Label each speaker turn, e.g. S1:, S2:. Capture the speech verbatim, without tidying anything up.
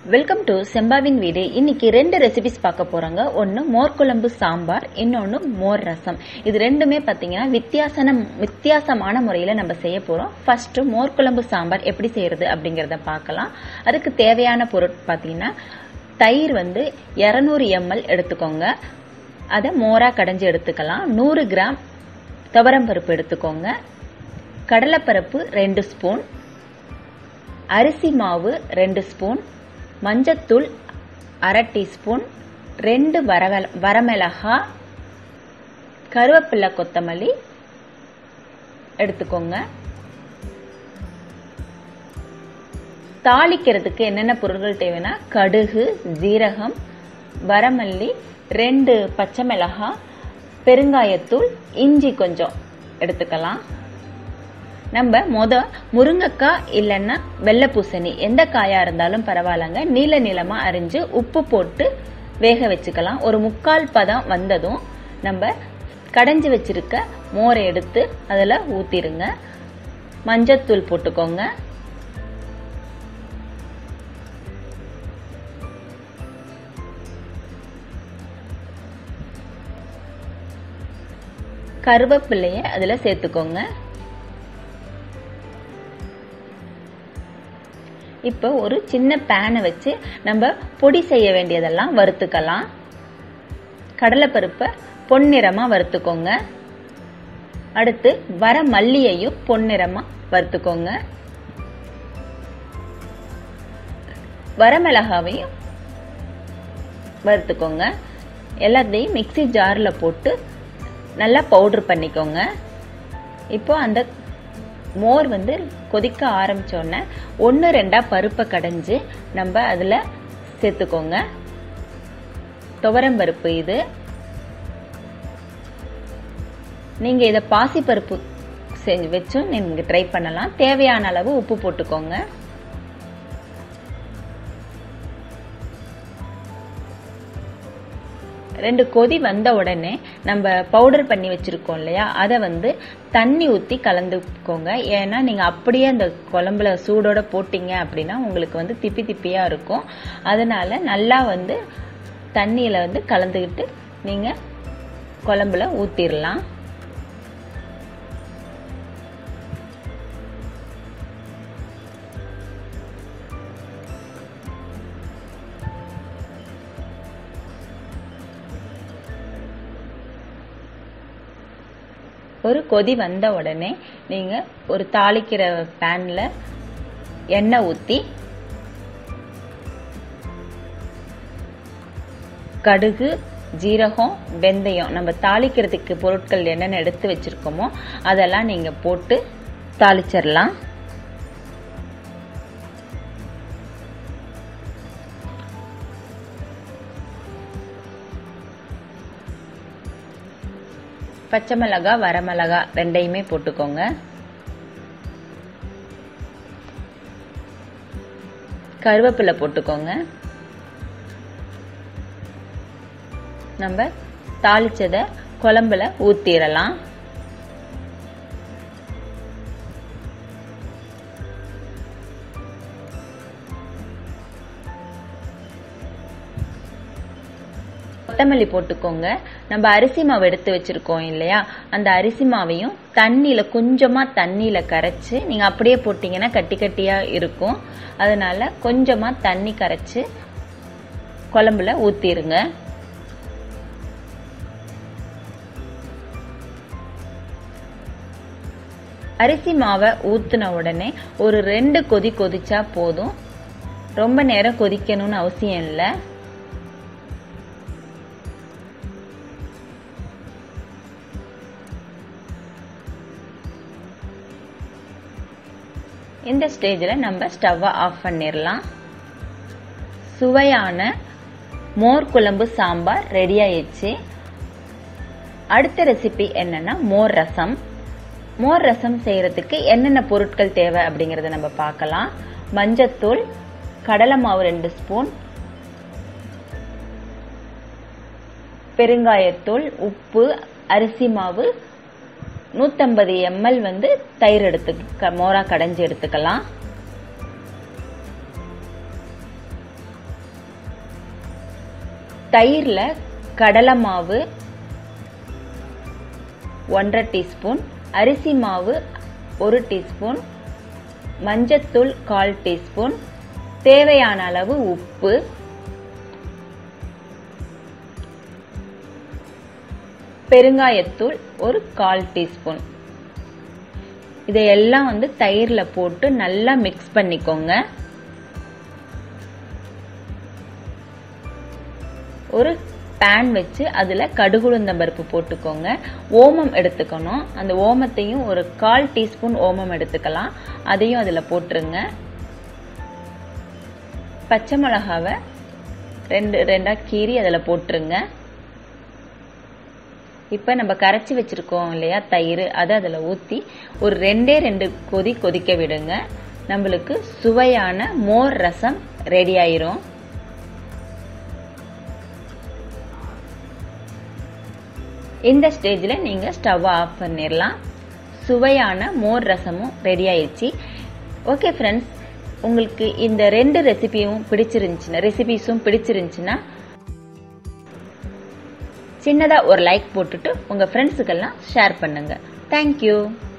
S1: Welcome to செம்பாவின் வீடு. இன்னைக்கு ரெண்டு ரெசிபிஸ் பார்க்க போறாங்க. ஒன்னு மோர் குழம்பு சாம்பார், இன்னொன்னு மோர் ரசம். இது ரெண்டுமே பாத்தீங்கன்னா வித்தியாசன வித்தியாசமான முறையில நம்ம செய்ய போறோம். ஃபர்ஸ்ட் மோர் குழம்பு சாம்பார் எப்படி செய்யறது அப்படிங்கறத பார்க்கலாம். அதுக்கு தேவையான பொருட்கள் பாத்தீங்கன்னா தயிர் வந்து இருநூறு எம்எல் எடுத்துக்கோங்க. அதை மோரா கடைஞ்சி எடுத்துக்கலாம். நூறு கிராம் துவரம் பருப்பு எடுத்துக்கோங்க. கடலைப்பருப்பு ரெண்டு ஸ்பூன், அரிசி மாவு ரெண்டு ஸ்பூன், மஞ்சத்தூள் அரை டீஸ்பூன், ரெண்டு வரமிளகா, கருவேப்பிலை, கொத்தமல்லி எடுத்துக்கோங்க. தாளிக்கிறதுக்கு என்னென்ன பொருட்கள் தேவைன்னா கடுகு, ஜீரகம், வரமல்லி, ரெண்டு பச்சை மிளகாய், பெருங்காயத்தூள், இஞ்சி கொஞ்சம் எடுத்துக்கலாம். நம்ம முத முருங்கைக்காய் இல்லைன்னா வெள்ளை பூசணி எந்த காயா இருந்தாலும் பரவாயில்லங்க, நீல நீளமா அரிஞ்சு உப்பு போட்டு வேக வச்சுக்கலாம். ஒரு முக்கால் பதம் வந்ததும் நம்ம கடைஞ்சி வச்சிருக்க மோரை எடுத்து அதில் ஊத்திருங்க. மஞ்சத்தூள் போட்டுக்கோங்க. கருவேப்பிலையை அதில் சேர்த்துக்கோங்க. இப்போ ஒரு சின்ன பேனை வச்சு நம்ம பொடி செய்ய வேண்டியதெல்லாம் வறுத்துக்கலாம். கடலைப்பருப்பை பொன்னிறமா வறுத்துக்கோங்க. அடுத்து வர மல்லியையும் பொன்னிறமா வறுத்துக்கோங்க. வரமிளகாவையும் வறுத்துக்கோங்க. எல்லாத்தையும் மிக்சி ஜார்ல போட்டு நல்லா பவுடர் பண்ணிக்கோங்க. இப்போ அந்த மோர் வந்து கொதிக்க ஆரம்பிச்சோன்னே ஒன்று ரெண்டா பருப்பை கடைஞ்சி நம்ம அதில் சேர்த்துக்கோங்க. துவரம் பருப்பு இது. நீங்கள் இதை பாசி பருப்பு செஞ்சு வச்சும் நீங்கள் ட்ரை பண்ணலாம். தேவையான அளவு உப்பு போட்டுக்கோங்க. ரெண்டு கொதி வந்த உடனே நம்ம பவுடர் பண்ணி வச்சிருக்கோம் இல்லையா, அதை வந்து தண்ணி ஊற்றி கலந்துக்கோங்க. ஏன்னா நீங்கள் அப்படியே அந்த குழம்புல சூடோட போட்டீங்க அப்படின்னா உங்களுக்கு வந்து திப்பி திப்பியாக இருக்கும். அதனால நல்லா வந்து தண்ணியில் வந்து கலந்துக்கிட்டு நீங்கள் குழம்புல ஊற்றிடலாம். ஒரு கொதி வந்த உடனே நீங்க ஒரு தாளிக்கிற பேன்ல எண்ணெய் ஊத்தி கடுகு, ஜீரகம், வெந்தயம் நம்ம தாளிக்கிறதுக்கு பொருட்கள் என்னென்ன எடுத்து வச்சிருக்கோமோ அதெல்லாம் நீங்க போட்டு தாளிச்சிடலாம். பச்சை மிளகா, வரமிளகா ரெண்டையுமே போட்டுக்கோங்க. கருவேப்பிலை போட்டுக்கோங்க. நம்ம தாளிச்சதை குழம்புல ஊத்திடலாம். கொத்தமல்லி போட்டுக்கோங்க. நம்ம அரிசி மாவு எடுத்து வச்சிருக்கோம் இல்லையா, அந்த அரிசி மாவையும் தண்ணியில கொஞ்சமா தண்ணியில கரைச்சு, நீங்க அப்படியே போட்டீங்கன்னா கட்டி கட்டியா இருக்கும். அதனால கொஞ்சமா தண்ணி கரைச்சு குழம்புல ஊத்திருங்க. அரிசி மாவை ஊத்துன உடனே ஒரு ரெண்டு கொதி கொதிச்சா போதும். ரொம்ப நேரம் கொதிக்கணும்னு அவசியம் இல்லை. இந்த ஸ்டேஜில் நம்ம ஸ்டவ்வை ஆஃப் பண்ணிடலாம். சுவையான மோர் குழம்பு சாம்பார் ரெடி ஆயிடுச்சு. அடுத்த ரெசிபி என்னன்னா மோர் ரசம். மோர் ரசம் செய்யறதுக்கு என்னென்ன பொருட்கள் தேவை அப்படிங்கறத நம்ம பார்க்கலாம். மஞ்சத்தூள், கடலை மாவு ரெண்டு ஸ்பூன், பெருங்காயத்தூள், உப்பு, அரிசி மாவு, நூற்றம்பது எம்எல் வந்து தயிர் எடுத்து மோரா கடைஞ்சி எடுத்துக்கலாம். தயிர்ல கடலை மாவு ஒன்றரை டீஸ்பூன், அரிசி மாவு ஒரு டீஸ்பூன், மஞ்சத்தூள் கால் டீஸ்பூன், தேவையான அளவு உப்பு, பெருங்காயத்தூள் ஒரு கால் டீஸ்பூன். இதையெல்லாம் வந்து தயிர்ல போட்டு நல்லா மிக்ஸ் பண்ணிக்கோங்க. ஒரு பேன் வச்சு அதுல கடுகுளுந்தம் பருப்பு போட்டுக்கோங்க. ஓமம் எடுத்துக்கணும். அந்த ஓமத்தையும் ஒரு கால் டீஸ்பூன் ஓமம் எடுத்துக்கலாம். அதையும் அதுல போட்டுருங்க. பச்சை மிளகாவை ரெண்டு ரெண்டா கீறி அதுல போட்டுருங்க. இப்ப நம்ம கரைச்சி வச்சிருக்கோம் இல்லையா தயிர், அதை அதுல ஊத்தி ஒரு ரெண்டே ரெண்டு கொதி கொதிக்க விடுங்க. நம்மளுக்கு சுவையான மோர் ரசம் ரெடி ஆயிரும். இந்த ஸ்டேஜ்ல நீங்க ஸ்டவ் ஆஃப் பண்ணிடலாம். சுவையான மோர் ரசமும் ரெடி ஆயிடுச்சு. ஓகே ஃப்ரெண்ட்ஸ், உங்களுக்கு இந்த ரெண்டு ரெசிபியும் பிடிச்சிருந்துச்சுன்னா ரெசிபிஸும் பிடிச்சிருந்துச்சுன்னா சின்னதா ஒரு லைக் போட்டுட்டு உங்க ஃப்ரெண்ட்ஸுக்கெல்லாம் ஷேர் பண்ணுங்க. தேங்க்யூ.